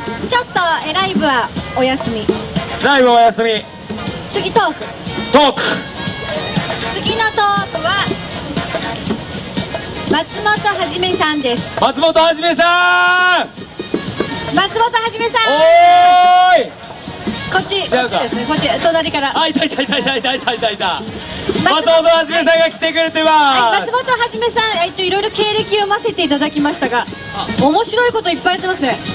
ちょっとライブはお休み。 ライブお休み。 次トーク。 トーク。 次のトークは松本はじめさんです。 松本はじめさん。 松本はじめさん。 おーい。 こっちですね。こっち隣から。 あ、いた。松本はじめさんが来てくれてます。 松本はじめさん、いろいろ経歴読ませていただきましたが、面白いこといっぱいやってますね。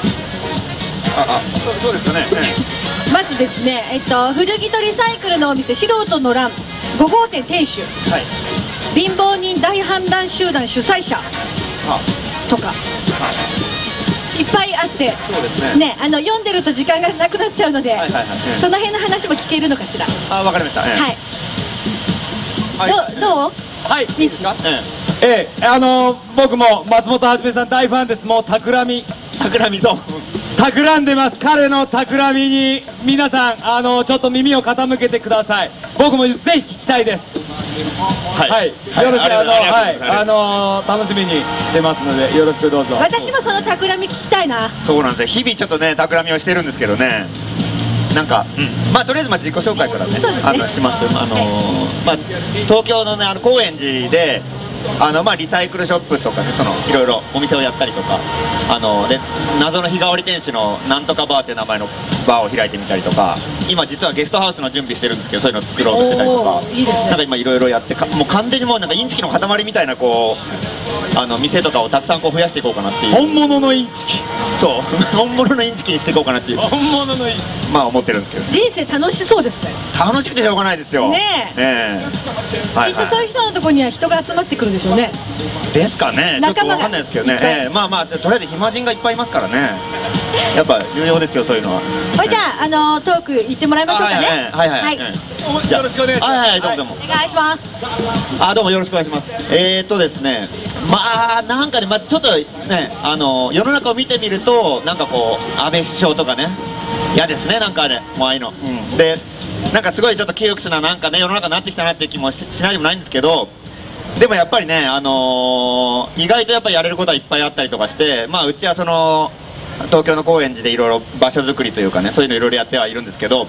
そうですかね。 まずですね、古着とリサイクルのお店素人の欄5号店店主、はい、貧乏人大反乱集団主催者とか、いっぱいあって、そうですね、読んでると時間がなくなっちゃうので、その辺の話も聞けるのかしら。 わかりました。 はい、どうはい、いいですか。僕も松本はじめさん大ファンです。もう企みそう企んでます。彼の企みに皆さんちょっと耳を傾けてください。僕もぜひ聞きたいです。はい、よろしく楽しみにしてますのでよろしくどうぞ。 私もその企み聞きたいな。 そうなんですよ。日々ちょっとね企みをしてるんですけどね。なんか、まあとりあえず自己紹介からねします。東京のね高円寺でリサイクルショップとかね、いろいろお店をやったりとか、で謎の日替わり店主のなんとかバーっていう名前のバーを開いてみたりとか、今実はゲストハウスの準備してるんですけど、そういうのを作ろうとしてたりとか、なんか今いろいろやって、もう完全にもうなんかインチキの塊みたいな店とかをたくさん増やしていこうかなっていう。 本物のインチキ。 そう本物のインチキにしていこうかなっていう。 本物のインチキ。 思ってるんですけど。 人生楽しそうですね。 楽しくてしょうがないですよ。 ねえ。きっとそういう人のところには人が集まってくるんでしょうね。 ですかね。ちょっとわかんないですけどね。とりあえず暇人がいっぱいいますからね。やっぱ重要ですよ、そういうのは。 じゃあトーク行ってもらいましょうかね。 はい。よろしくお願いします。 はい、どうも。 お願いします。 どうもよろしくお願いします。ですね、なんかね、ちょっとね、世の中を見てみると、なんか安倍首相とかね、嫌ですね、なんかあれ、もうああいうの。で、なんかすごいちょっと窮屈な、なんかね、世の中になってきたなっていう気もしないでもないんですけど、でもやっぱりね、意外とやっぱりやれることはいっぱいあったりとかして、うちは東京の高円寺でいろいろ場所作りというかね、そういうのいろいろやってはいるんですけど、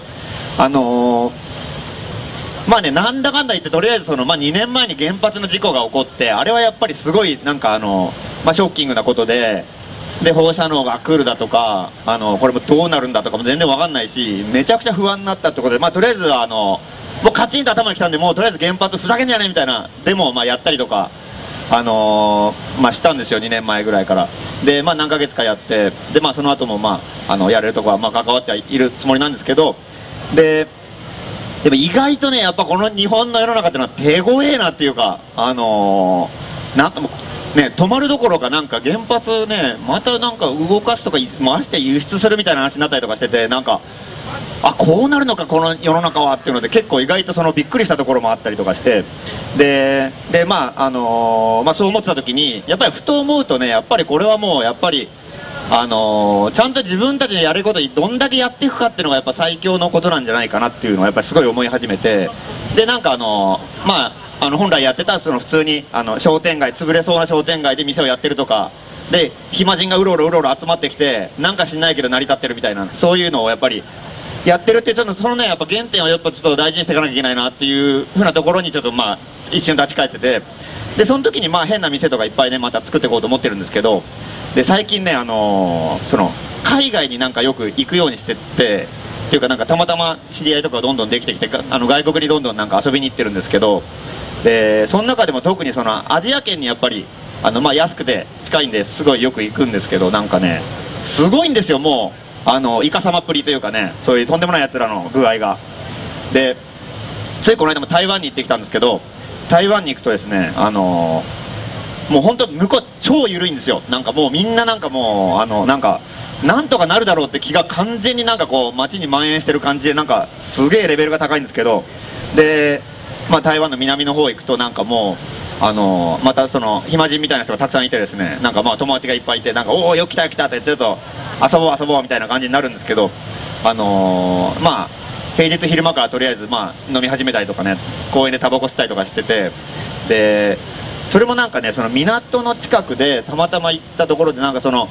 なんだかんだ言ってとりあえず2年前に原発の事故が起こって、あれはやっぱりすごいなんかショッキングなことで、放射能が来るだとか、これもどうなるんだとかも全然わかんないし、めちゃくちゃ不安になったってことで、とりあえずもうカチンと頭に来たんで、もうとりあえず原発ふざけんじゃねえみたいなデモをやったりとか、したんですよ、2年前ぐらいから。で何ヶ月かやって、でその後もやれるとこは関わってはいるつもりなんですけど、でも意外とね、やっぱこの日本の世の中っていうのは手強えなっていうか、なんかもうね、止まるどころか、なんか原発ね、またなんか動かすとか回して輸出するみたいな話になったりとかしてて、なんかこうなるのかこの世の中はっていうので、結構意外とびっくりしたところもあったりとかして、でそう思ってた時に、やっぱりふと思うとね、やっぱりこれはもうやっぱりちゃんと自分たちのやることにどんだけやっていくかっていうのがやっぱ最強のことなんじゃないかなっていうのはやっぱりすごい思い始めて、でなんか本来やってた普通に商店街、潰れそうな商店街で店をやってるとかで、暇人がうろうろ集まってきて、なんか知んないけど成り立ってるみたいな、そういうのをやっぱりやってるって、ちょっとそのね、やっぱ原点をやっぱちょっと大事にしていかなきゃいけないなっていうふうなところにちょっと一瞬立ち返ってて、でその時に変な店とかいっぱいねまた作っていこうと思ってるんですけど、で最近ね海外になんかよく行くようにしてっていうか、なんかたまたま知り合いとかどんどんできてきて、外国にどんどんなんか遊びに行ってるんですけど、でその中でも特にアジア圏にやっぱり安くて近いんですごいよく行くんですけど、なんかねすごいんですよ、もうイカ様っぷりというかね、そういうとんでもないやつらの具合が。でついこの間も台湾に行ってきたんですけど、台湾に行くとですね、もう本当向こう超緩いんですよ。なんかもうみんななんかもうなんとかなるだろうって気が完全になんか街に蔓延してる感じで、なんかすげえレベルが高いんですけど、で台湾の南の方行くとなんかもうまた暇人みたいな人がたくさんいてですね、なんか友達がいっぱいいて、なんかおおよく来たよ来たってちょっと遊ぼうみたいな感じになるんですけど、平日昼間からとりあえず飲み始めたりとかね、公園でタバコ吸ったりとかしてて、でそれもなんかね、港の近くでたまたま行ったところで、なんか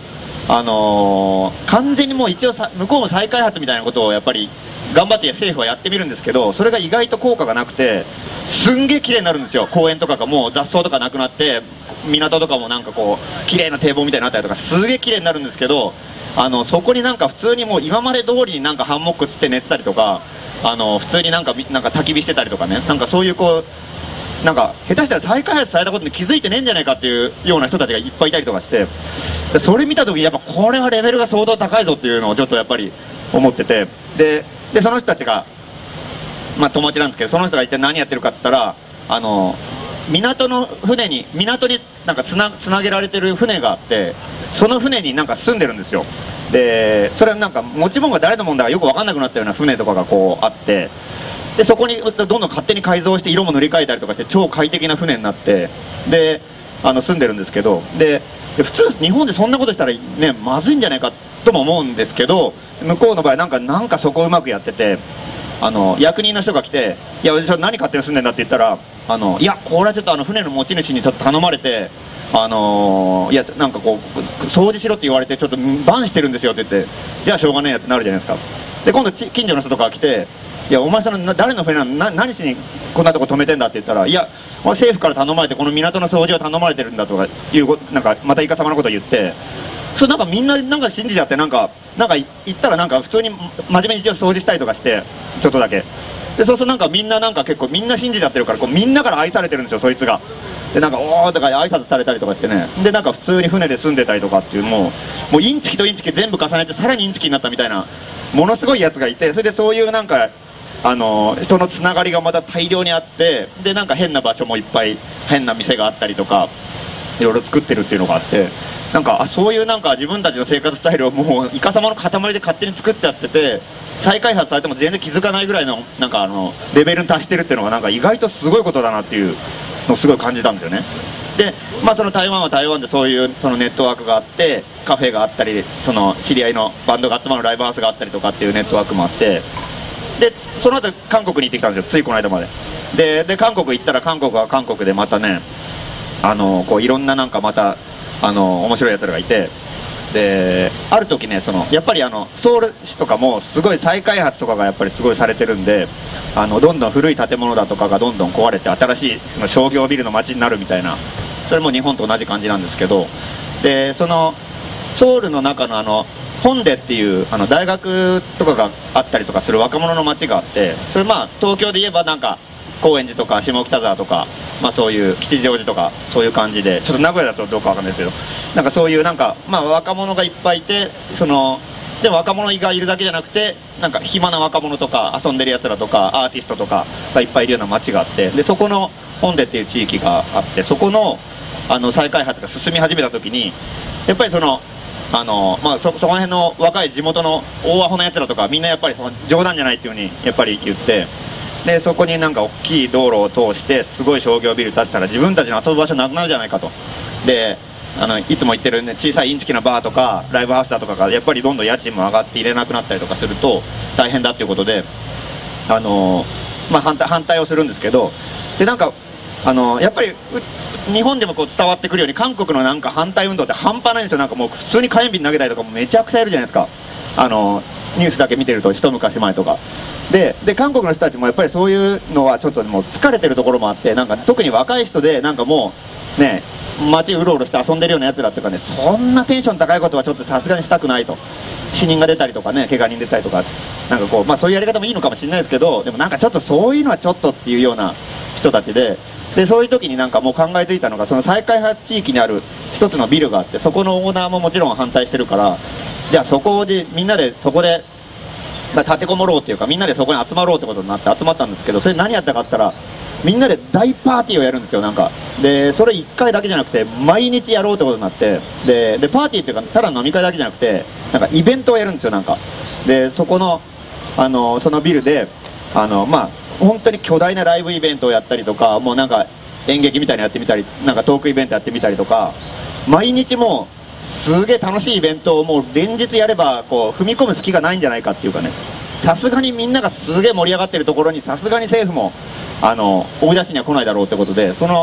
完全にもう一応向こうも再開発みたいなことをやっぱり頑張って政府はやってみるんですけど、それが意外と効果がなくて、すんげえ綺麗になるんですよ。公園とかがもう雑草とかなくなって、港とかもなんかこう綺麗な堤防みたいになったりとか、すげえ綺麗になるんですけど、そこになんか普通にもう今まで通りになんかハンモックつって寝てたりとか、普通になんか焚き火してたりとかね、なんかそういうこうなんか下手したら再開発されたことに気づいてねえんじゃないかっていうような人たちがいっぱいいたりとかして、それ見た時にやっぱこれはレベルが相当高いぞっていうのをちょっとやっぱり思ってて、でその人たちがまあ友達なんですけど、その人が一体何やってるかっつったら、港になんかつなげられてる船があって、その船になんか住んでるんですよ。でそれはなんか持ち物が誰のもんだかよく分かんなくなったような船とかがこうあって、でそこにどんどん勝手に改造して色も塗り替えたりとかして超快適な船になって、で住んでるんですけど、で普通日本でそんなことしたらねまずいんじゃないかとも思うんですけど、向こうの場合なんかそこをうまくやってて、役人の人が来て「いや何勝手に住んでんだ」って言ったら「いやこれはちょっと船の持ち主にちょっと頼まれていやなんかこう掃除しろって言われてちょっとバンしてるんですよ」って言って「じゃあしょうがねえや」ってなるじゃないですか。で今度近所の人とかが来て「いやお前誰の船なの、何しにこんなとこ止めてんだ」って言ったら「いや政府から頼まれてこの港の掃除を頼まれてるんだ」とかいうなんかまたイカ様のことを言って、それなんかみんななんか信じちゃって、なんか言ったらなんか普通に真面目に一応掃除したりとかしてちょっとだけで、そうするとなんかみんななんか結構みんな信じちゃってるから、こうみんなから愛されてるんですよそいつが。でなんか「おー」とか挨拶されたりとかしてね、でなんか普通に船で住んでたりとかっていう、もうインチキとインチキ全部重ねてさらにインチキになったみたいなものすごいやつがいて、それでそういうなんか人のつながりがまた大量にあって、でなんか変な場所もいっぱい変な店があったりとかいろいろ作ってるっていうのがあって、なんかそういうなんか自分たちの生活スタイルをもうイカ様の塊で勝手に作っちゃってて、再開発されても全然気づかないぐらいのなんかレベルに達してるっていうのがなんか意外とすごいことだなっていうのをすごい感じたんですよね。でまあその台湾は台湾でそういうそのネットワークがあって、カフェがあったり、その知り合いのバンドが集まるライブハウスがあったりとかっていうネットワークもあって、でその後韓国に行ってきたんですよ、ついこの間まで。で韓国行ったら韓国は韓国でまたねこういろんななんかまた面白いやつらがいて、である時ねやっぱりソウル市とかもすごい再開発とかがやっぱりすごいされてるんで、どんどん古い建物だとかがどんどん壊れて新しいその商業ビルの街になるみたいな、それも日本と同じ感じなんですけど、でそのソウルの中のホンデっていう大学とかがあったりとかする若者の街があって、それまあ東京で言えばなんか高円寺とか下北沢とか、まあ、そういう吉祥寺とかそういう感じで、ちょっと名古屋だとどうかわかんないですけど、なんかそういうなんかまあ若者がいっぱいいて、でも若者がいるだけじゃなくて、なんか暇な若者とか遊んでるやつらとかアーティストとかがいっぱいいるような街があって、でそこのホンデっていう地域があって、そこの再開発が進み始めた時にやっぱりまあ、その辺の若い地元の大アホなやつらとかみんなやっぱり冗談じゃないっていうふうにやっぱり言って、でそこになんか大きい道路を通してすごい商業ビル建てたら自分たちの遊ぶ場所なくなるじゃないかと。でいつも行ってる、ね、小さいインチキなバーとかライブハウスだとかがやっぱりどんどん家賃も上がって入れなくなったりとかすると大変だっていうことでまあ、反対をするんですけど、でなんかやっぱり日本でもこう伝わってくるように韓国のなんか反対運動って半端ないんですよ。なんかもう普通に火炎瓶投げたりとかもめちゃくちゃいるじゃないですか、ニュースだけ見てると一昔前とかで韓国の人たちもやっぱりそういうのはちょっともう疲れてるところもあって、なんか特に若い人でなんかもうね街うろうろして遊んでるようなやつらっていうかね、そんなテンション高いことはちょっとさすがにしたくないと。死人が出たりとかね、怪我人出たりとか、なんかこうまあそういうやり方もいいのかもしれないですけど、でもなんかちょっとそういうのはちょっとっていうような人たちで、そういう時になんかもう考えついたのが、その再開発地域にある一つのビルがあって、そこのオーナーももちろん反対してるから、じゃあそこでみんなでそこで立てこもろうっていうか、みんなでそこに集まろうってことになって集まったんですけど、それ何やったかって言ったらみんなで大パーティーをやるんですよ。なんかでそれ1回だけじゃなくて毎日やろうってことになって、でパーティーっていうかただ飲み会だけじゃなくてなんかイベントをやるんですよ。なんかでそこのそのビルでまあ本当に巨大なライブイベントをやったりとか、もうなんか演劇みたいなのやってみたり、なんかトークイベントやってみたりとか、毎日もうすげえ楽しいイベントをもう連日やればこう踏み込む隙がないんじゃないかっていうかね、さすがにみんながすげえ盛り上がってるところにさすがに政府も追い出しには来ないだろうってことで、その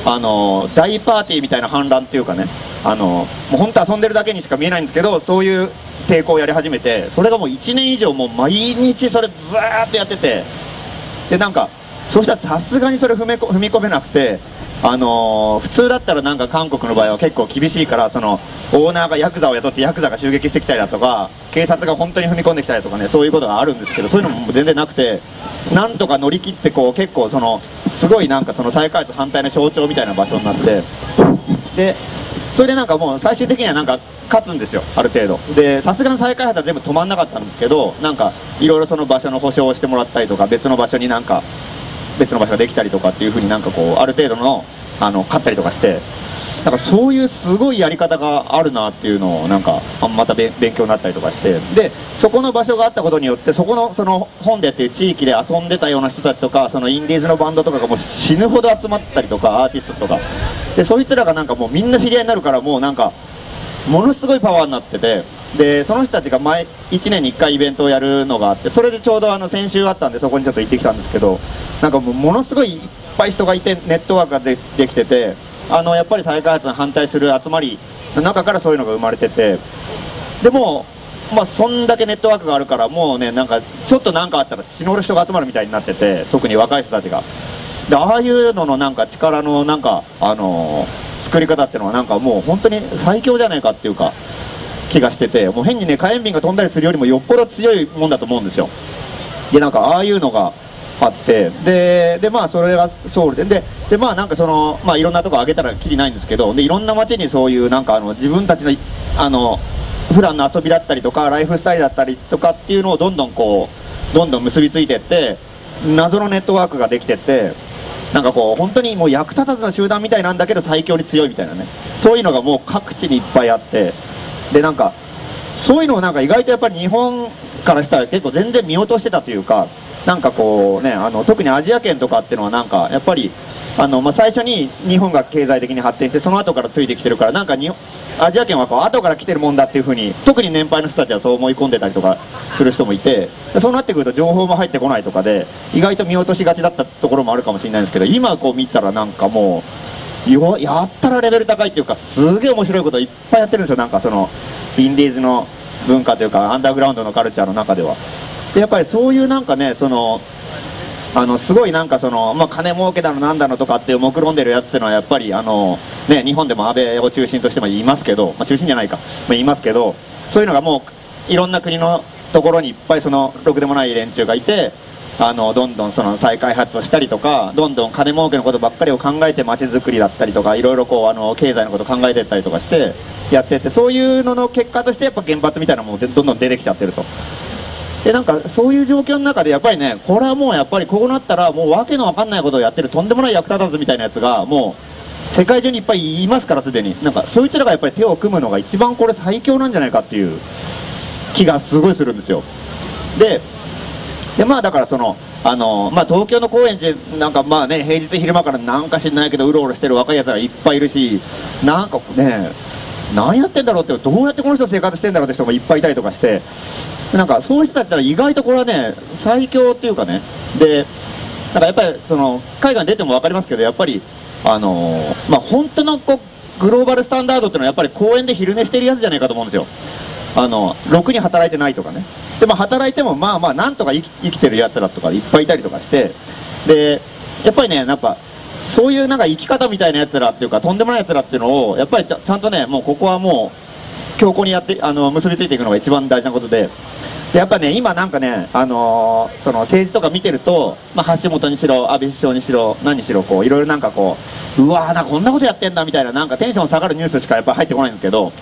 大パーティーみたいな反乱っていうかね、もう本当遊んでるだけにしか見えないんですけど、そういう抵抗をやり始めて、それがもう1年以上もう毎日それずーっとやってて、でなんかそうしたらさすがにそれ踏み込めなくて、普通だったらなんか韓国の場合は結構厳しいから、そのオーナーがヤクザを雇ってヤクザが襲撃してきたりだとか、警察が本当に踏み込んできたりとかね、そういうことがあるんですけど、そういうのも全然なくて、なんとか乗り切ってこう結構そのすごいなんかその再開発反対の象徴みたいな場所になって、でそれでなんかもう最終的にはなんか勝つんですよ、ある程度で。さすがの再開発は全部止まんなかったんですけど、なんかいろいろその場所の保証をしてもらったりとか、別の場所になんか別の場所ができたりとかっていう風になんかこうある程度の勝ったりとかして、なんかそういうすごいやり方があるなっていうのをなんかまた勉強になったりとかして、でそこの場所があったことによって、そこのその本出っていう地域で遊んでたような人たちとか、そのインディーズのバンドとかがもう死ぬほど集まったりとか、アーティストとかで、そいつらがなんかもうみんな知り合いになるから、もうなんかものすごいパワーになってて、でその人たちが1年に1回イベントをやるのがあって、それでちょうど先週あったんでそこにちょっと行ってきたんですけど、なんかものすごいいっぱい人がいて、ネットワークができてて、やっぱり再開発に反対する集まりの中からそういうのが生まれてて、でもまあそんだけネットワークがあるから、もうねなんかちょっと何かあったら死のる人が集まるみたいになってて、特に若い人たちが。でああいうののなんか力のなんか作り方っていうのはなんかもう本当に最強じゃないかっていうか気がしてて、もう変にね火炎瓶が飛んだりするよりもよっぽど強いもんだと思うんですよ。でなんかああいうのがあって、でまあそれがソウルでまあなんかそのまあいろんなとこ挙げたらきりないんですけど、でいろんな街にそういうなんか自分たちの普段の遊びだったりとかライフスタイルだったりとかっていうのをどんどん結びついていって、謎のネットワークができてって、なんかこう本当にもう役立たずな集団みたいなんだけど最強に強いみたいなね、そういうのがもう各地にいっぱいあって、でなんかそういうのをなんか意外とやっぱり日本からしたら結構全然見落としてたというか、なんかこうね特にアジア圏とかっていうのはなんかやっぱり最初に日本が経済的に発展して、その後からついてきてるから、なんかアジア圏はこう後から来てるもんだっていう風に、特に年配の人たちはそう思い込んでたりとかする人もいて、そうなってくると情報も入ってこないとかで意外と見落としがちだったところもあるかもしれないんですけど、今こう見たらなんかもうやったらレベル高いっていうか、すげえ面白いこといっぱいやってるんですよ。なんかそのインディーズの文化というかアンダーグラウンドのカルチャーの中では。でやっぱりそういうなんかねすごいなんか金儲けだのなんだのとかっていう目論んでるやつっていうのはやっぱりね、日本でも安倍を中心としても言いますけど、中心じゃないか、言いますけど、そういうのがもういろんな国のところにいっぱいろくでもない連中がいて、どんどん再開発をしたりとか、どんどん金儲けのことばっかりを考えて街づくりだったりとか、いろいろこう経済のことを考えていったりとかしてやってって、そういうのの結果としてやっぱ原発みたいなものもどんどん出てきちゃってると。でなんかそういう状況の中でやっぱりね、これはもうやっぱりこうなったらもう訳の分かんないことをやってるとんでもない役立たずみたいなやつがもう世界中にいっぱいいますから、すでに。なんかそいつらがやっぱり手を組むのが一番これ最強なんじゃないかっていう気がすごいするんですよ。でまあだから東京の高円寺なんかまあね、平日昼間からなんか知んないけどうろうろしてる若いやつがいっぱいいるし、なんかね何やってんだろうって、どうやってこの人生活してんだろうって人もいっぱいいたりとかして、なんかそういう人たちったら意外とこれはね最強っていうかね。でなんかやっぱり海外に出ても分かりますけど、やっぱり本当のグローバルスタンダードっていうのはやっぱり公園で昼寝してるやつじゃないかと思うんですよ。ろくに働いてないとかね。で働いてもまあなんとか生きてるやつらとかいっぱいいたりとかして、でやっぱりねやっぱそういうなんか生き方みたいなやつらっていうか、とんでもないやつらっていうのをやっぱりちゃんとね、もうここはもう強固にやって結びついていくのが一番大事なことで、やっぱね今なんかね政治とか見てると、橋本にしろ安倍首相にしろ何にしろこういろいろなんかこうわーなんかこんなことやってんだみたいな、なんかテンション下がるニュースしかやっぱ入ってこないんですけど、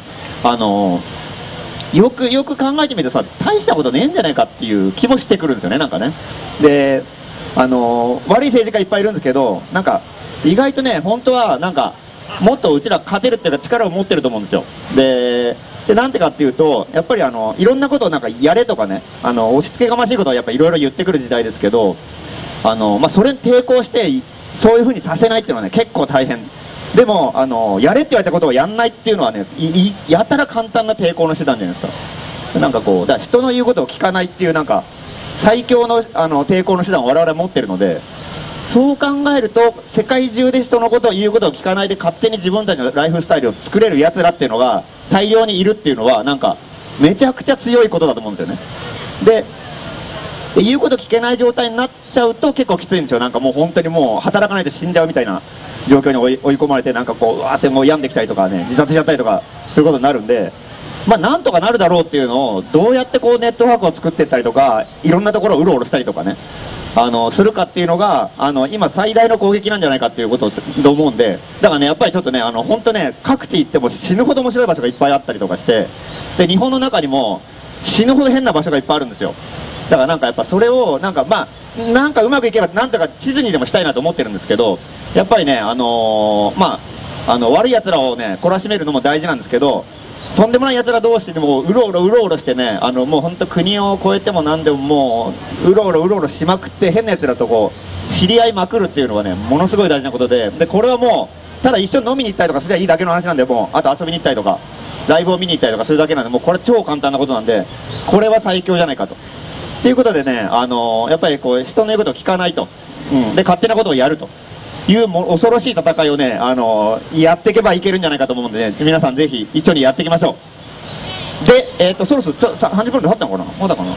よく考えてみるとさ、大したことねえんじゃないかっていう気もしてくるんですよね、なんかね。で悪い政治家いっぱいいるんですけど、なんか意外とね本当はなんかもっとうちら勝てるっていうか力を持ってると思うんですよ。でなんてかっていうと、やっぱりいろんなことをなんかやれとかね、押し付けがましいことをやっぱいろいろ言ってくる時代ですけど、それに抵抗してそういうふうにさせないっていうのはね結構大変でもやれって言われたことをやんないっていうのはねやたら簡単な抵抗の手段じゃないですか。なんかこうだから人の言うことを聞かないっていうなんか最強の抵抗の手段を我々は持ってるので、 そう考えると世界中で人のことを言うことを聞かないで勝手に自分たちのライフスタイルを作れるやつらっていうのが大量にいるっていうのはなんかめちゃくちゃ強いことだと思うんですよね。で言うこと聞けない状態になっちゃうと結構きついんですよ。なんかもう本当にもう働かないと死んじゃうみたいな状況に追い込まれて、なんかこううわーってもう病んできたりとかね、自殺しちゃったりとかすることになるんで、まあなんとかなるだろうっていうのをどうやってこうネットワークを作っていったりとか、いろんなところをうろうろしたりとかね、するかっていうのが今最大の攻撃なんじゃないかっていうことをと思うんで、だからねやっぱりちょっとね本当ね各地行っても死ぬほど面白い場所がいっぱいあったりとかして、で日本の中にも死ぬほど変な場所がいっぱいあるんですよ。だからなんかやっぱそれをなんかまあなんかうまくいけばなんとか地図にでもしたいなと思ってるんですけど、やっぱりね悪いやつらをね懲らしめるのも大事なんですけど、とんでもないやつら同士でもうろうろしてねもう本当国を越えても何でももううろうろしまくって変なやつらとこう知り合いまくるっていうのはねものすごい大事なことで、これはもうただ一緒に飲みに行ったりとかすればいいだけの話なんで、もうあと遊びに行ったりとかライブを見に行ったりとかするだけなんで、もうこれ超簡単なことなんで、これは最強じゃないかと。ということでねやっぱりこう人の言うことを聞かないと、で勝手なことをやるという恐ろしい戦いをねやっていけばいけるんじゃないかと思うんでね、皆さんぜひ一緒にやっていきましょう。でそろそろ30分で経ったのかな、まだかな、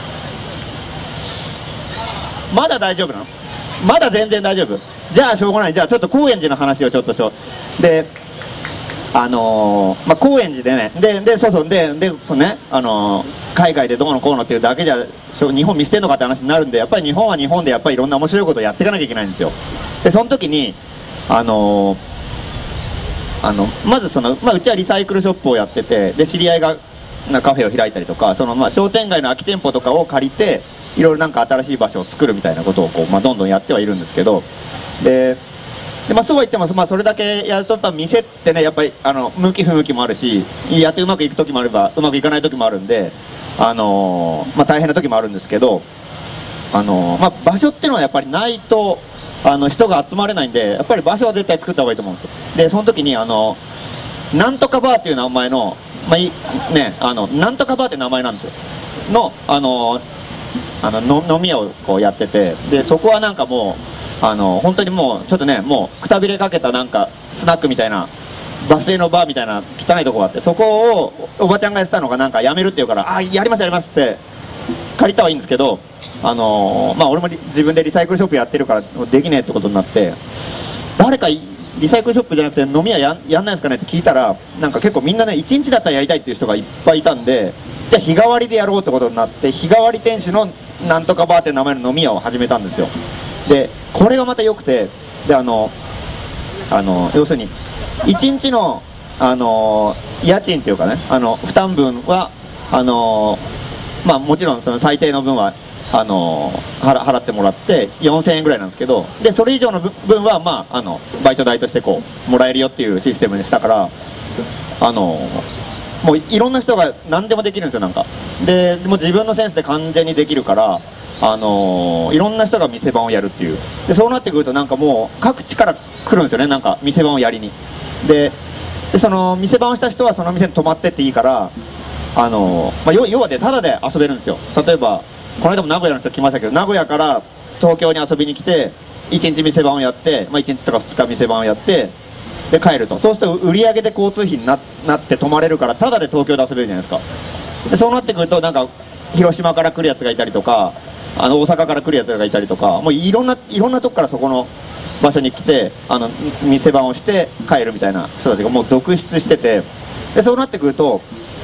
まだ大丈夫なの、まだ全然大丈夫、じゃあしょうがない、じゃあちょっと高円寺の話をちょっとしよう。で高円寺でねそうね海外でどうのこうのっていうだけじゃ日本見捨てんのかって話になるんで、やっぱり日本は日本でやっぱりいろんな面白いことをやっていかなきゃいけないんですよ。でその時にまずうちはリサイクルショップをやってて、で知り合いがカフェを開いたりとか、商店街の空き店舗とかを借りていろいろなんか新しい場所を作るみたいなことをこう、どんどんやってはいるんですけど、そうは言っても、それだけやるとやっぱ店ってねやっぱり向き不向きもあるし、やってうまくいく時もあればうまくいかない時もあるんで大変な時もあるんですけど、場所っていうのはやっぱりないと人が集まれないんで、やっぱり場所は絶対作った方がいいと思うんですよ。でその時になんとかバーっていう名前のなんとかバーって名前なんですよの飲み屋をこうやってて、でそこはなんかもう本当にもうちょっとねもうくたびれかけたなんかスナックみたいなバス停のバーみたいな汚いとこがあって、そこをおばちゃんがやってたのがなんかやめるって言うから、やりますって借りたはいいんですけど、俺も自分でリサイクルショップやってるからできねえってことになって、誰かリサイクルショップじゃなくて飲み屋やんないですかねって聞いたら、なんか結構みんなね1日だったらやりたいっていう人がいっぱいいたんで、じゃあ日替わりでやろうってことになって、日替わり店主のなんとかバーっていう名前の飲み屋を始めたんですよ。でこれがまた良くて、で要するに1日の家賃っていうかね負担分はもちろんその最低の分は払ってもらって4000円ぐらいなんですけど、でそれ以上の分はバイト代としてこうもらえるよっていうシステムにしたから、もういろんな人が何でもできるんですよ。なんかでもう自分のセンスで完全にできるから、いろんな人が店番をやるっていう。でそうなってくるとなんかもう各地から来るんですよね、なんか店番をやりに。でその店番をした人はその店に泊まってっていいから、要はでタダで遊べるんですよ。例えばこの間も名古屋の人来ましたけど、名古屋から東京に遊びに来て1日店番をやって、1日とか2日店番をやってで帰ると、そうすると売り上げで交通費になって泊まれるからタダで東京で遊べるじゃないですか。でそうなってくるとなんか広島から来るやつがいたりとか大阪から来るやつがいたりとか、もういろんなとこからそこの場所に来て店番をして帰るみたいな人たちがもう続出してて、でそうなってくると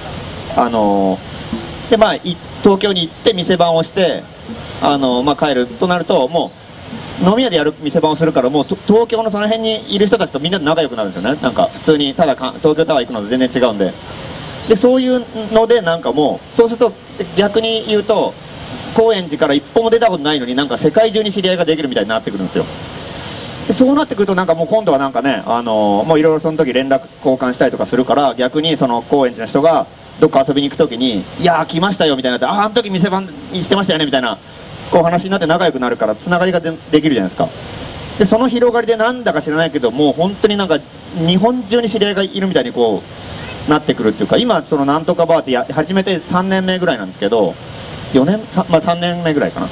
東京に行って店番をして帰るとなると、もう飲み屋でやる店番をするから、もう東京のその辺にいる人たちとみんなで仲良くなるんですよね。なんか普通にただ東京タワー行くのと全然違うんで、そういうのでなんかもうそうすると逆に言うと高円寺から一歩も出たことないのになんか世界中に知り合いができるみたいになってくるんですよ。でそうなってくるとなんかもう今度はなんかねもういろいろその時連絡交換したりとかするから、逆にその高円寺の人がどっか遊びに行く時に「いやー来ましたよ」みたいになって「あの時店番してましたよね」みたいなこう話になって仲良くなるからつながりができるじゃないですか。でその広がりでなんだか知らないけどもう本当になんか日本中に知り合いがいるみたいにこうなってくるっていうか、今そのなんとかバーって始めて3年目ぐらいなんですけど、3年目ぐらいかな。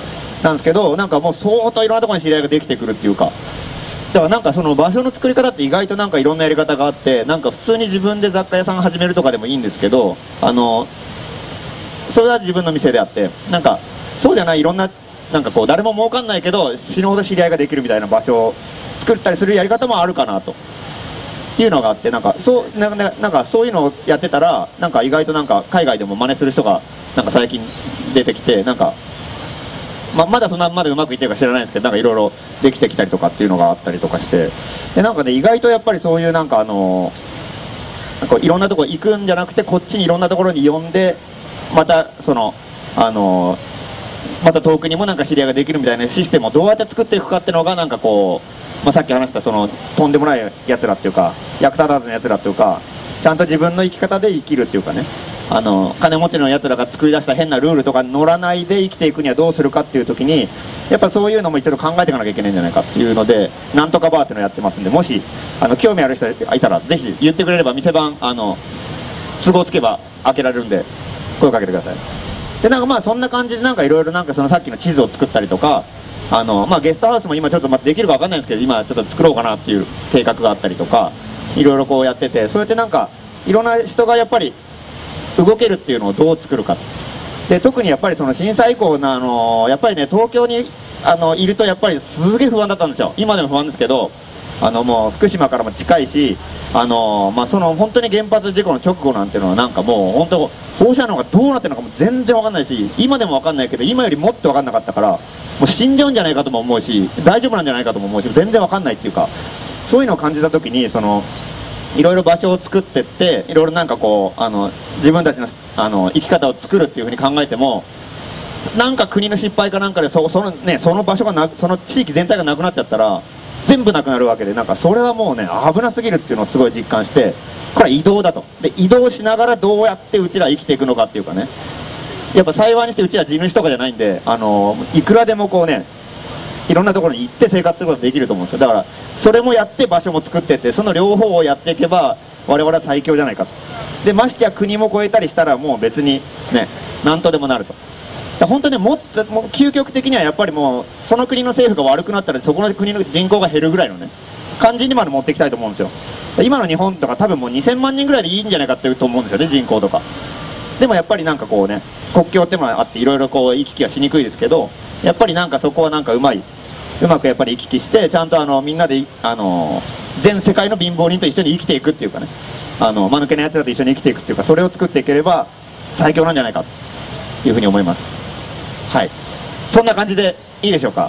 なんですけど、なんかもう相当いろんなところに知り合いができてくるっていうか、だからなんかその場所の作り方って意外となんかいろんなやり方があって、なんか普通に自分で雑貨屋さん始めるとかでもいいんですけど、それは自分の店であって、なんかそうじゃないいろんな、なんかこう誰も儲かんないけど死ぬほど知り合いができるみたいな場所を作ったりするやり方もあるかなというのがあって、なんかそういうのをやってたら、なんか意外となんか海外でも真似する人がなんか最近出てきて、なんかまだそんなまでうまくいってるか知らないんですけど、なんかいろいろできてきたりとかっていうのがあったりとかして、でなんかね、意外とやっぱりそういうなんかなんかいろんなところ行くんじゃなくて、こっちにいろんなところに呼んで、またそのまた遠くにもなんか知り合いができるみたいなシステムをどうやって作っていくかっていうのが、なんかこう、さっき話したそのとんでもないやつらっていうか、役立たずのやつらっていうか、ちゃんと自分の生き方で生きるっていうかね、金持ちのやつらが作り出した変なルールとかに乗らないで生きていくにはどうするかっていう時に、やっぱそういうのも一度考えていかなきゃいけないんじゃないかっていうので、なんとかバーっていうのをやってますんで、もし興味ある人がいたらぜひ言ってくれれば、店番都合つけば開けられるんで声をかけてください。でなんかまあそんな感じで、なんかいろいろなんかそのさっきの地図を作ったりとか、ゲストハウスも今ちょっとできるか分かんないんですけど、今ちょっと作ろうかなっていう計画があったりとか、いろいろこうやってて、そうやってなんかいろんな人がやっぱり動けるっていうのをどう作るかで、特にやっぱりその震災以降のやっぱりね、東京にいるとやっぱりすげえ不安だったんですよ。今でも不安ですけど、もう福島からも近いし、その本当に原発事故の直後なんていうのはなんかもう本当放射能がどうなってるのかも全然わかんないし、今でもわかんないけど、今よりもっとわかんなかったから、もう死んじゃうんじゃないかとも思うし、大丈夫なんじゃないかとも思うし、全然わかんないっていうか、そういうのを感じた時に、いろいろ場所を作ってって、いろいろなんかこう自分たちの生き方を作るっていうふうに考えても、なんか国の失敗かなんかでその場所がその地域全体がなくなっちゃったら全部なくなるわけで、なんかそれはもうね、危なすぎるっていうのをすごい実感して、これは移動だと。で移動しながらどうやってうちら生きていくのかっていうかね、やっぱ幸いにしてうちら地主とかじゃないんで、いくらでもこうね、いろんなところに行って生活することができると思うんですよ。だからそれもやって場所も作ってって、その両方をやっていけば我々は最強じゃないかと。でましてや国も超えたりしたらもう別にね、何とでもなると。本当にもっと究極的にはやっぱりもうその国の政府が悪くなったらそこの国の人口が減るぐらいのね感じにまで持っていきたいと思うんですよ。今の日本とか多分もう2000万人ぐらいでいいんじゃないかっていうと思うんですよね、人口とか。でもやっぱりなんかこうね、国境っていうのがあっていろいろこう行き来はしにくいですけど、やっぱりなんかそこはなんかうまくやっぱり行き来して、ちゃんとみんなで全世界の貧乏人と一緒に生きていくっていうかね、間抜けなやつらと一緒に生きていくっていうか、それを作っていければ最強なんじゃないかというふうに思います。はい、そんな感じでいいでしょうか。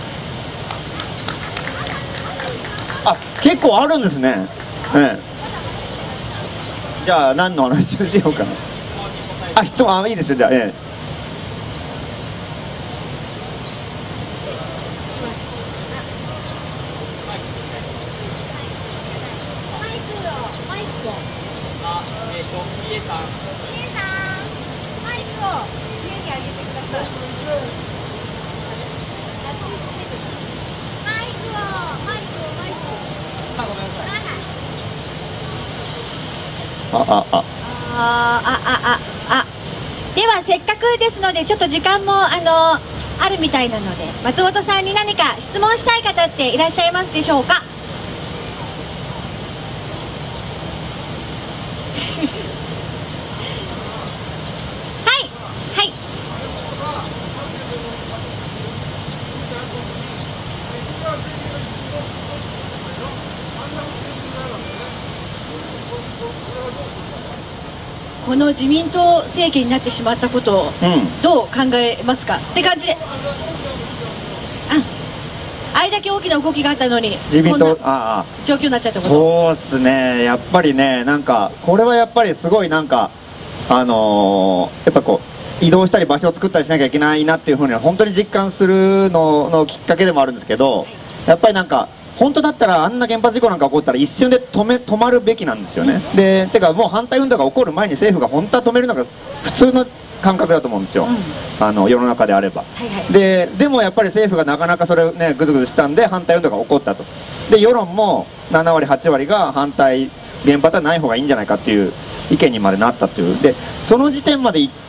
あ、結構あるんですね。じゃあ何の話をしようかな。あ、質問、いいですよ。じゃあ、 ではせっかくですので、ちょっと時間もあるみたいなので、松本さんに何か質問したい方っていらっしゃいますでしょうか。はいはい。この自民党政権になってしまったことをどう考えますか、って感じで、あれだけ大きな動きがあったのに自民党状況になっちゃったこと。 そうですね、やっぱりね、なんかこれはやっぱりすごいなんかやっぱこう移動したり場所を作ったりしなきゃいけないなっていうふうに本当に実感するのきっかけでもあるんですけど、やっぱりなんか本当だったらあんな原発事故なんか起こったら一瞬で止まるべきなんですよね。でてかもう反対運動が起こる前に政府が本当は止めるのが普通の感覚だと思うんですよ、世の中であれば。でもやっぱり政府がなかなかそれをねぐずぐずしたんで反対運動が起こったと。で世論も7割8割が反対、原発はない方がいいんじゃないかっていう意見にまでなったっていう。でその時点まで行っ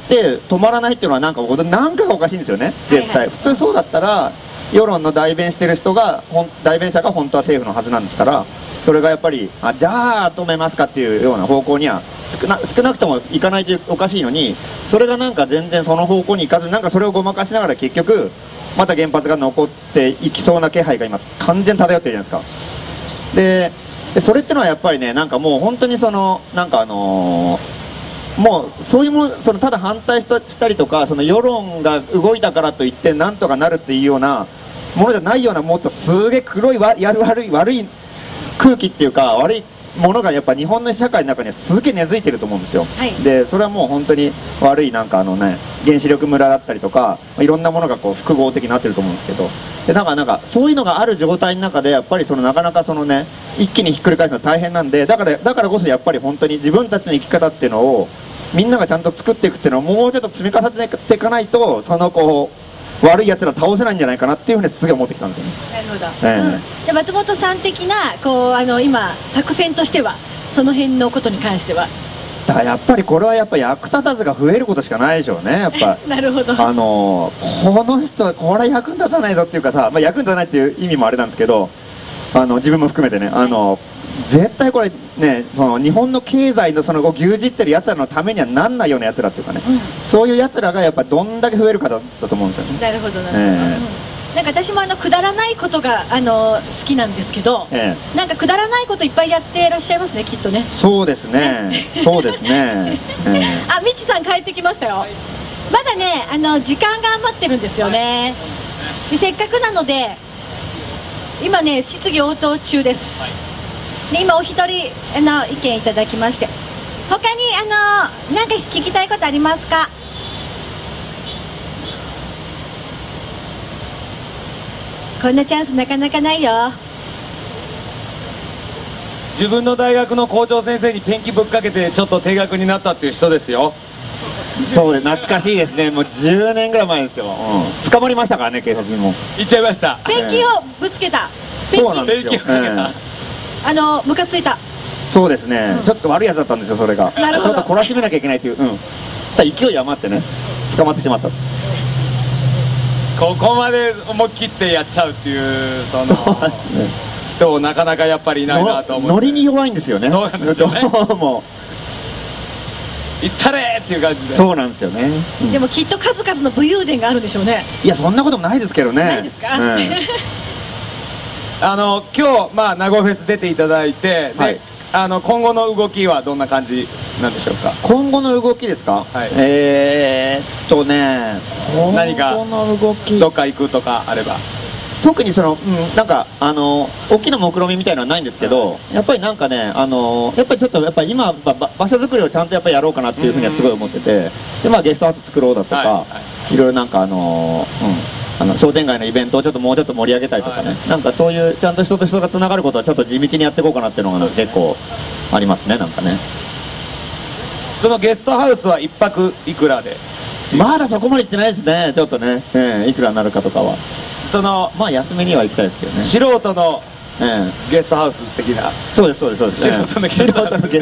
って止まらないっていうのはなんかがおかしいんですよね絶対、普通そうだったら世論の代弁してる人が代弁者が本当は政府のはずなんですから、それがやっぱりじゃあ止めますかっていうような方向には少なくともいかないとおかしいのに、それがなんか全然その方向にいかず、なんかそれをごまかしながら結局また原発が残っていきそうな気配が今完全漂ってるじゃないですか。でそれってのはやっぱりね、なんかもう本当にそのなんかもうそういうもの、ただ反対したりとか、その世論が動いたからといってなんとかなるっていうようなものじゃないような、もっとすげえ黒い悪い空気っていうか悪いものがやっぱ日本の社会の中にはすげえ根付いてると思うんですよ、はい、でそれはもう本当に悪いなんか原子力村だったりとかいろんなものがこう複合的になってると思うんですけど、でなんかそういうのがある状態の中でやっぱりなかなか一気にひっくり返すのは大変なんで、だからこそやっぱり本当に自分たちの生き方っていうのをみんながちゃんと作っていくっていうのをもうちょっと積み重ねていかないと、悪いやつら倒せないんじゃないかなっていうふうにすげえ思ってきたんですよね。 なるほど、じゃあ松本さん的な今作戦としてはその辺のことに関してはだからやっぱりこれはやっぱ役立たずが増えることしかないでしょうねやっぱなるほど。 この人これ役に立たないぞっていうかさ、役に立たないっていう意味もあれなんですけど、自分も含めてね、絶対これね、日本の経済の牛耳ってるやつらのためにはなんないようなやつらっていうかね、そういうやつらがやっぱどんだけ増えるかだと思うんですよね。 なるほどなるほど、なんか私もくだらないことが好きなんですけど、なんかくだらないこといっぱいやってらっしゃいますねきっとね。 そうですねそうですね、 みっちさん帰ってきましたよ。まだね時間が余ってるんですよね。でせっかくなので今ね質疑応答中です、で今お一人意見いただきまして、他に何か聞きたいことありますか？こんなチャンスなかなかないよ。 自分の大学の校長先生にペンキぶっかけてちょっと停学になったっていう人ですよ。 そうで懐かしいですね。もう10年ぐらい前ですよ、捕まりましたからね警察にも。 行っちゃいました。 ペンキをぶつけた、 そうなんですよ、 ムカついた。 そうですね、ちょっと悪いやつだったんですよそれが。ちょっと懲らしめなきゃいけないという、そしたら勢い余ってね捕まってしまった。 ここまで思い切ってやっちゃうっていう人をなかなかやっぱりいないなと思って。 ノリに弱いんですよね。 そうなんですよねもう行ったれっていう感じで。 そうなんですよね、 でもきっと数々の武勇伝があるんでしょうね。 いやそんなこともないですけどね。 ないですか、 今日名護フェス出ていただいて、で今後の動きはどんな感じなんでしょうか？ 今後の動きですか？何かどっか行くとかあれば。 特になんか大きな目論見みたいなのはないんですけど、やっぱりなんかねやっぱりちょっとやっぱり今場所作りをちゃんとやっぱりやろうかなっていうふうにはすごい思ってて、でゲストハウス作ろうだとか、いろいろなんか商店街のイベントをもうちょっと盛り上げたりとかね、なんかそういうちゃんと人と人がつながることはちょっと地道にやっていこうかなっていうのが結構ありますね。なんかね、 そのゲストハウスは1泊いくらで？ まだそこまで行ってないですね。ちょっとね、いくらになるかとかは安めには行きたいですけどね。 素人のゲストハウス的な。 そうですそうですそうです、 素人のゲストハウス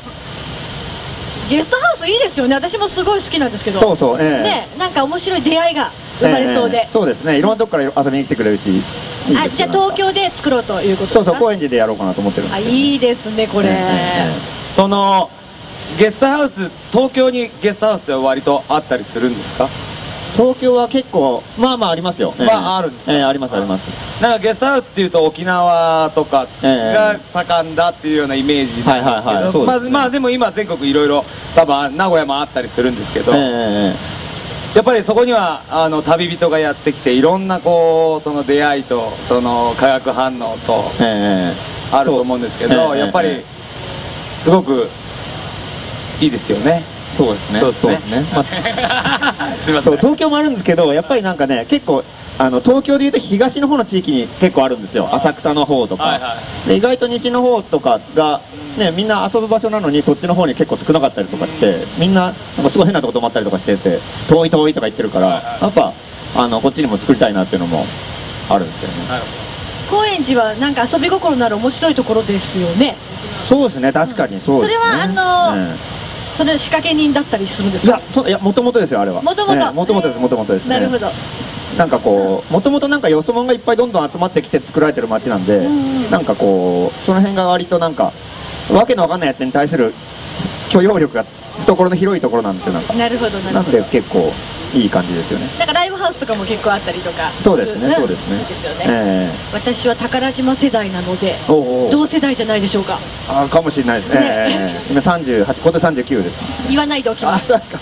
ゲストハウスいいですよね。私もすごい好きなんですけど。 そうそう、 ね、なんか面白い出会いが生まれそうで、 そうですね。いろんなとこから遊びに来てくれるし。 じゃあ東京で作ろうということですか？ そう高円寺でやろうかなと思ってるんですけど。 いいですねこれ、 そのゲストハウス、東京にゲストハウスは割とあったりするんですか？ 東京は結構ありますよ。 あるんですか？ ありますあります。 なんかゲストハウスっていうと沖縄とかが盛んだっていうようなイメージなんですけど、でも今全国いろいろ多分名古屋もあったりするんですけど、やっぱりそこには旅人がやってきていろんなその出会いとその化学反応とあると思うんですけど、やっぱりすごくいいですよね。 そうですね。 すみません。 東京もあるんですけど、やっぱりなんかね結構東京でいうと東の方の地域に結構あるんですよ。浅草の方とか、で意外と西の方とかがねみんな遊ぶ場所なのにそっちの方に結構少なかったりとかして、みんなすごい変なとこ泊まったりとかしてて遠い遠いとか言ってるから、やっぱこっちにも作りたいなっていうのもあるんですけどね。 高円寺はなんか遊び心のある面白いところですよね。 そうですね、確かにそうですね。 それはそれ仕掛け人だったりするんですいか？ やもともとですよあれは。 もともともともとですもともとですね。 なるほど。 なんかこうもともとなんかよそ者がいっぱいどんどん集まってきて作られてる街なんで、なんかこうその辺が割となんかわけのわかんないやつに対する許容力が懐の広いところなんですよ。 なるほどなるなんほど。 で結構いい感じですよね。 なんかライブハウスとかも結構あったりとか。 そうですねそうですね。 そうですよね。私は宝島世代なので同世代じゃないでしょうか。 あかもしれないですね。今38、今年39です。 言わないでおきます。 そうですか。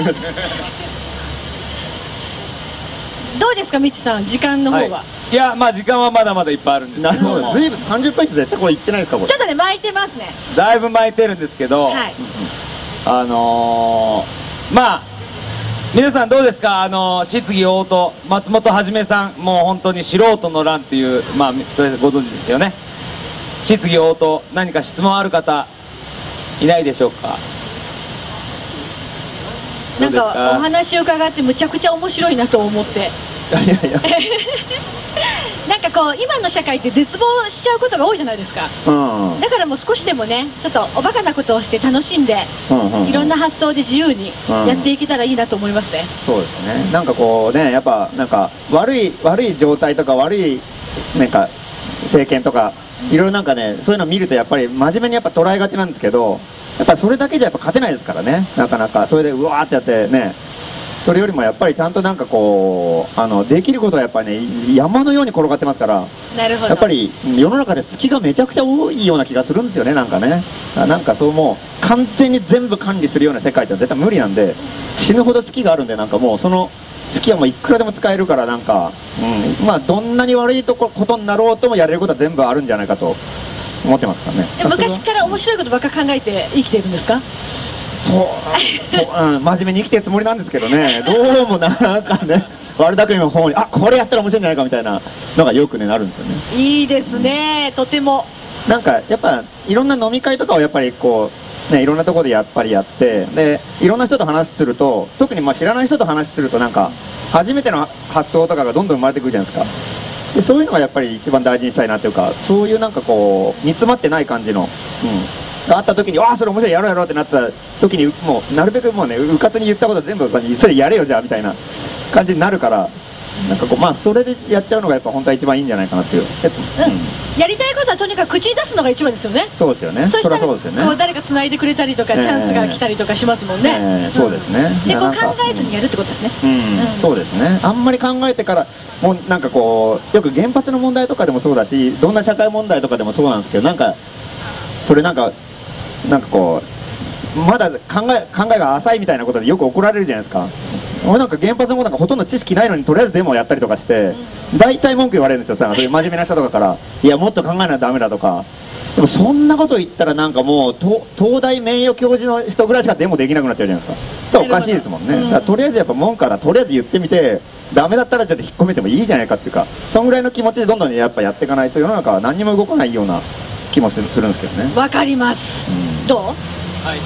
どうですか、みちさん、時間の方は。 いや、まあ時間はまだまだいっぱいあるんですけど。 なるほど。ずいぶん30分絶対これいってないですかこれ。 ちょっとね巻いてますね。 だいぶ巻いてるんですけど、 はい。 まあ皆さんどうですか、質疑応答、松本はじめさん、もう本当に素人の乱っていう、まあそれご存知ですよね。質疑応答、何か質問ある方いないでしょうか。 なんかお話を伺ってむちゃくちゃ面白いなと思って。 いやいやなんかこう今の社会って絶望しちゃうことが多いじゃないですか。だからもう少しでもね、ちょっとおバカなことをして楽しんで、いろんな発想で自由にやっていけたらいいなと思いますね。 そうですね。なんかこうね、やっぱなんか悪い状態とか悪いなんか政権とかいろいろなんかね、そういうの見るとやっぱり真面目にやっぱ捉えがちなんですけど、やっぱりそれだけじゃやっぱ勝てないですからね、なかなか。それでうわーってやってね、それよりもやっぱりちゃんとなんかこうできることはやっぱりね山のように転がってますから。 なるほど。 やっぱり世の中で隙がめちゃくちゃ多いような気がするんですよね。なんかね、なんかそうもう完全に全部管理するような世界って絶対無理なんで、死ぬほど隙があるんで、なんかもうその隙はもういくらでも使えるから、なんか、まあどんなに悪いことになろうともやれることは全部あるんじゃないかと思ってますからね。 で昔から面白いことばっか考えて生きているんですか？ 真面目に生きてるつもりなんですけどね、どうもなんかね、悪巧みの方にこれやったら面白いんじゃないかみたいなのがよくねなるんですよね。 いいですね、とても。 なんかやっぱいろんな飲み会とかをやっぱりこうね、いろんなところでやっぱりやって、でいろんな人と話すると、特にまあ知らない人と話するとなんか初めての発想とかがどんどん生まれてくるじゃないですか。でそういうのがやっぱり一番大事にしたいなというか、そういうなんかこう煮詰まってない感じの、があった時に、それ面白い、やろうやろうってなった時に、もうなるべくもうね、うかつに言ったこと全部それやれよじゃあみたいな感じになるから、なんかこうまあそれでやっちゃうのがやっぱ本当は一番いいんじゃないかなっていう。 やりたいことはとにかく口に出すのが一番ですよね。 そうですよね。 そしたらそうですよね。 こう誰か繋いでくれたりとか、チャンスが来たりとかしますもんね。 そうですね。 でこう考えずにやるってことですね。 そうですね。あんまり考えてから、もうなんかこうよく原発の問題とかでもそうだし、どんな社会問題とかでもそうなんですけど、なんかそれなんかこうまだ考えが浅いみたいなことでよく怒られるじゃないですか。俺なんか原発のことなんかほとんど知識ないのにとりあえずデモをやったりとかして大体文句言われるんですよ。そういう真面目な人とかから、いやもっと考えないとダメだとか。でもそんなこと言ったらなんかもう東大名誉教授の人ぐらいしかデモできなくなっちゃうじゃないですか。それおかしいですもんね。だからとりあえずやっぱ文句からとりあえず言ってみて、ダメだったらちょっと引っ込めてもいいじゃないかっていうか、そんぐらいの気持ちでどんどんやっぱやっていかないと世の中は何にも動かないような気もするんですけどね。 わかります。どう？ はい、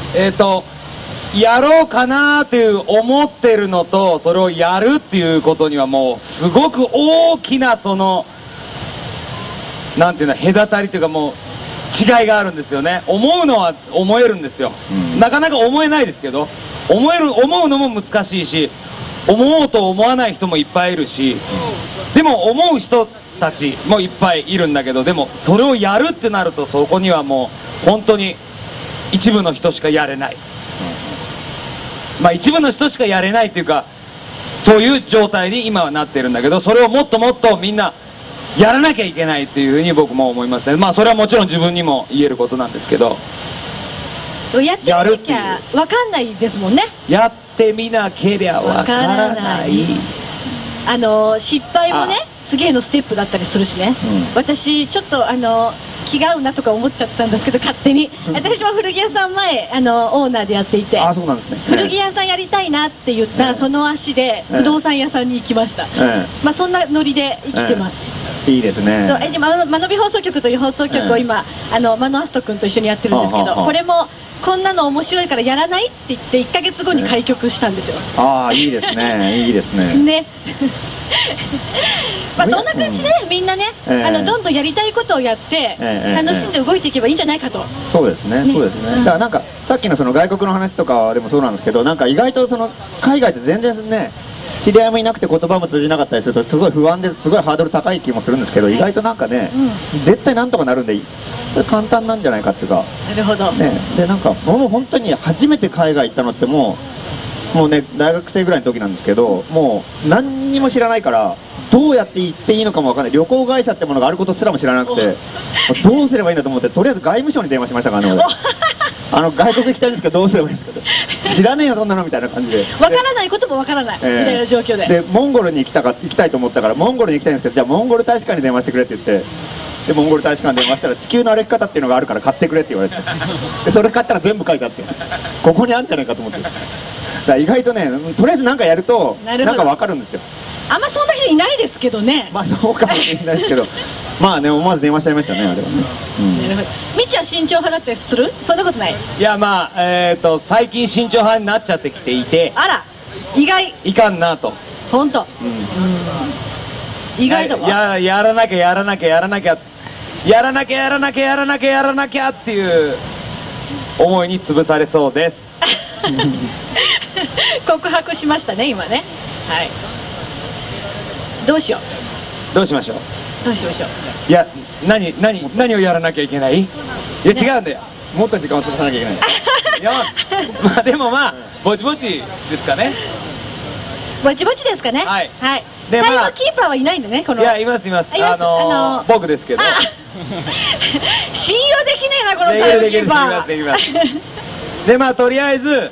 やろうかなっていう思ってるのと、それをやるっていうことにはもうすごく大きなそのなんていうの隔たりというか、もう違いがあるんですよね。思うのは思えるんですよ、なかなか思えないですけど、思うのも難しいし、思おうと思わない人もいっぱいいるし、でも思う人たちもいっぱいいるんだけど、でもそれをやるってなると、そこにはもう本当に一部の人しかやれない、まあ一部の人しかやれないというか、そういう状態に今はなってるんだけど、それをもっともっとみんなやらなきゃいけないっていうふうに僕も思いますね。まあそれはもちろん自分にも言えることなんですけど、 やってみなきゃ分かんないですもんね。 やってみなけりゃ分からない。 失敗もね次へのステップだったりするしね、私ちょっと気が合うなとか思っちゃったんですけど、勝手に私も古着屋さん前オーナーでやっていて、 そうなんですね。 古着屋さんやりたいなって言ったその足で不動産屋さんに行きました。まあそんなノリで生きてます。 いいですね。 で間延び放送局という放送局を今マノアスト君と一緒にやってるんですけど、これもこんなの面白いからやらないって言って1ヶ月後に開局したんですよ。 いいですね。いいですね。 ね。まあそんな感じでみんなね、どんどんやりたいことをやって楽しんで動いていけばいいんじゃないかと。 そうですね。そうですね。だからなんかさっきのその外国の話とかでもそうなんですけど、なんか意外とその海外って全然ね、知り合いもいなくて言葉も通じなかったりするとすごい不安ですごいハードル高い気もするんですけど、意外となんかね、絶対なんとかなるんでそれ簡単なんじゃないかっていうか。 なるほどね、でなんかもう本当に初めて海外行ったのってもうね大学生ぐらいの時なんですけど、もう何にも知らないからどうやって行っていいのかも分かんない、旅行会社ってものがあることすらも知らなくて、どうすればいいんだと思って、とりあえず外務省に電話しましたからね俺外国行きたいんですけどどうすればいいんですかって知らねえよそんなのみたいな感じで、 わからないこともわからないみたいな状況で、 モンゴルに行きたいと思ったからモンゴルに行きたいんですけど、じゃあモンゴル大使館に電話してくれって言って、でモンゴル大使館に電話したら地球の歩き方っていうのがあるから買ってくれって言われて、でそれ買ったら全部書いてあって、ここにあるんじゃないかと思って、だから意外とね、とりあえず何かやるとなんか分かるんですよ。 あんまそんな人いないですけどね。 まあそうかもしれないですけどまあね、思わず電話しちゃいましたね、あれはね。 なるほど。みっちゃん慎重派だってする？そんなことない？ いやまあ最近慎重派になっちゃってきていて、 あら意外。 いかんなと。 本当。意外だわ。 やらなきゃやらなきゃやらなきゃやらなきゃやらなきゃやらなきゃやらなきゃっていう思いに潰されそうです告白しましたね今ね。はい。どうしよう。 どうしましょう。 どうしましょう。 いや何をやらなきゃいけない？いや違うんだよ。 もっと時間を潰さなきゃいけないいやまあでもまあぼちぼちですかね。 ぼちぼちですかね。 はい。 はい。 でタイムキーパーはいないんだねこの。 いやいます僕ですけど。 信用できねえなこのタイムキーパー。 できますでまあとりあえず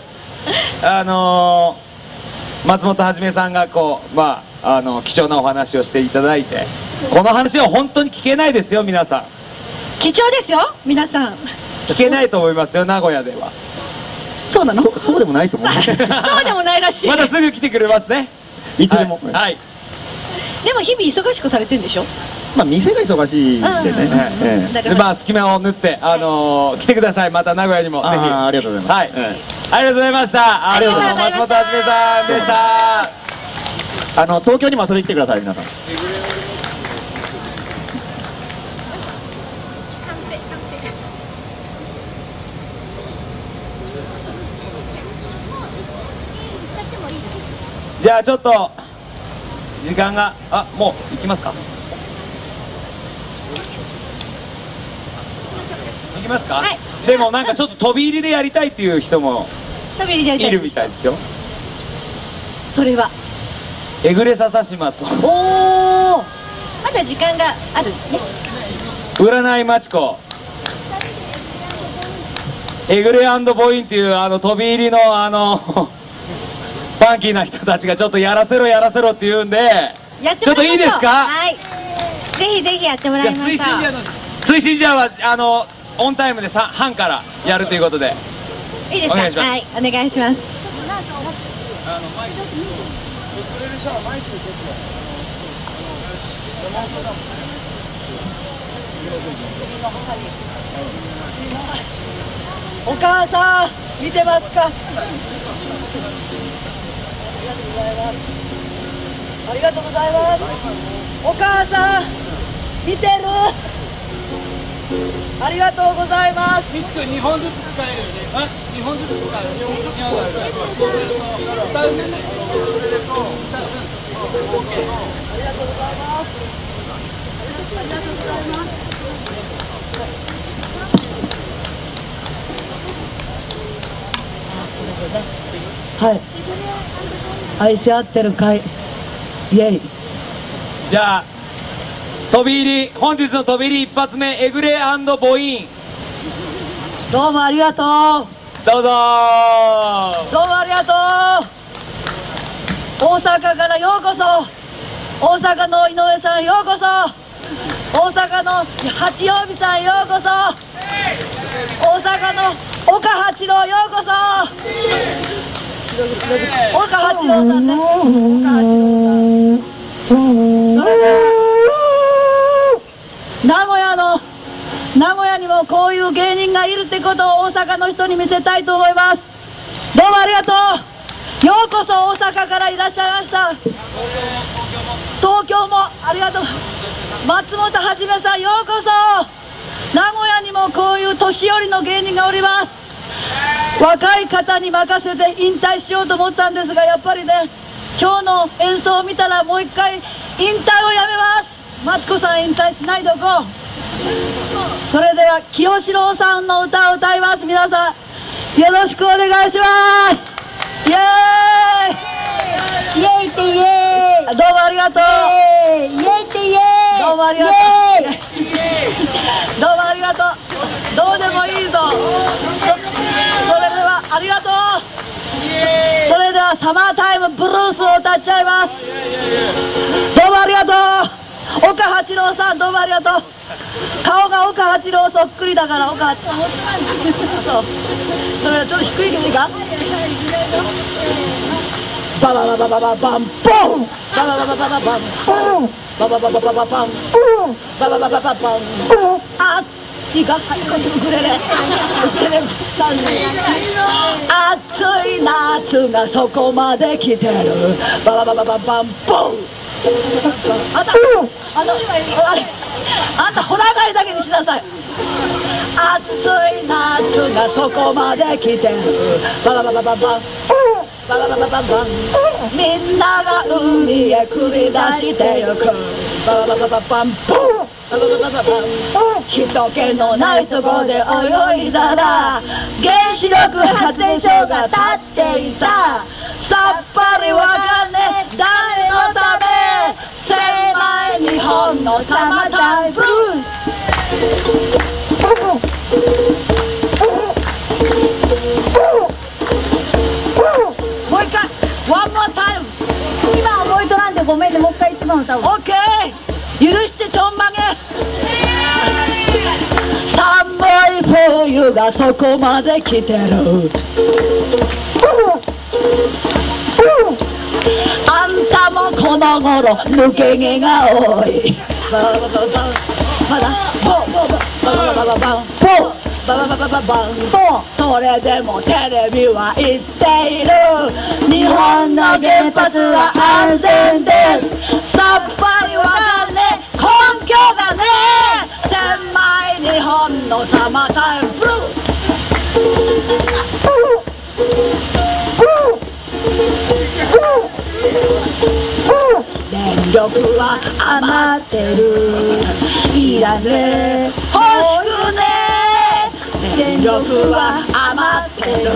松本はじめさんがこうまあ貴重なお話をしていただいて、この話は本当に聞けないですよ皆さん。 貴重ですよ皆さん。 聞けないと思いますよ名古屋では。 そうなの？ そうでもないと思うそうでもないらしい。 またすぐ来てくれますね、 いつでも。 はい。 でも日々忙しくされてんでしょ？ まあ店が忙しいんでね。 でまあ隙間を縫って来てください、また名古屋にもぜひ。 ありがとうございます。 はい、ありがとうございました。 ありがとうございました。 松本はじめさんでした。 東京にも遊びに来てください皆さん。 じゃあちょっと時間がもう行きますか。行きますか、はい、でもなんかちょっと飛び入りでやりたいっていう人もいるみたいですよ。 それはえぐれ笹島とおおまだ時間があるね。 占い町子えぐれ&ボインっていう飛び入りのファンキーな人たちがちょっとやらせろやらせろって言うんで、ちょっといいですか。 はい、ぜひぜひやってもらいましょう。 推進ジャーはオンタイムで半からやるということでいいですか。はい、お願いします。お母さん見てますか。ありがとうございます。お母さん見てる。ありがとうございます。 みつくん2本ずつ使えるよね。2本ずつ使える。ありがとうございます。 はい。愛し合ってる会。イエイ。 じゃあ飛び入り、本日の飛び入り一発目、えぐれ&ボイン。 どうもありがとう。 どうぞ。 どうもありがとう。大阪からようこそ。大阪の井上さんようこそ。大阪の八曜日さんようこそ。大阪の岡八郎ようこそ。岡八郎さんね。岡八郎さん。名古屋にもこういう芸人がいるってことを大阪の人に見せたいと思います。どうもありがとう。ようこそ大阪からいらっしゃいました。東京もありがとう。松本はじめさんようこそ。名古屋にもこういう年寄りの芸人がおります。 若い方に任せて引退しようと思ったんですが、やっぱりね、今日の演奏を見たらもう一回引退をやめます。マツコさん引退しないでおこう。それでは清志郎さんの歌を歌います。皆さんよろしくお願いします。イエーイイエーイってイエーイ。どうもありがとう。イエーイってイエーイ。どうもありがとう。どうもありがとう。どうでもいいぞ。それではありがとう。それではサマータイムブルースを歌っちゃいます。どうもありがとう。岡八郎さん、どうもありがとう。顔が岡八郎そっくりだから岡八郎。そう。それはちょっと低いけどいいか。バババババババンボン。バババババババンボン。バババババババンボン。ババババババンボン。あ、いいか。ウクレレ。暑い夏がそこまで来てる。ババババババンボン。あんたホラ貝だけにしなさい。暑い夏がそこまで来てる。ババババババンババババババン。みんなが海へ繰り出してゆく。ババババババンボンババババババン。人気のないとこで泳いだら原子力発電所が立っていた。さっぱりわかんねえ誰のため。狭い日本のサマータイムブルース。もう一回ワンモアタイム。 今覚えとらんでごめんね。もう一回一番歌う。 オッケー。許してちょんまげ。寒い冬がそこまで来てる。あんたもこの頃抜け毛が多い。バババババンまだボンボンボンバババババンボンババババババンボン。それでもテレビは言っている。日本の原発は安全です。さっぱりわかんねえ根拠がねえ。狭い日本のサマータイムブルー。電力は余ってる。いらねえ欲しくねえ。電力は余ってる。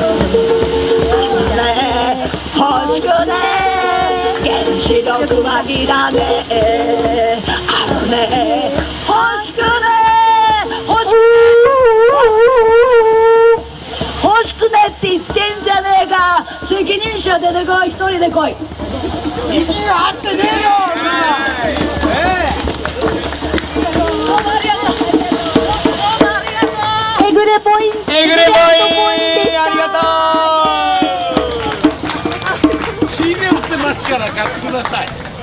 欲しくねえ。原子力はいらねえ。あるね欲しくねえ。欲しくねえって言ってんじゃねえか。責任者出てこい。一人で来い。 意味があってねえよ。 エグレポイント。 エグレポイントありがとう。 CD 売ってますから買ってください。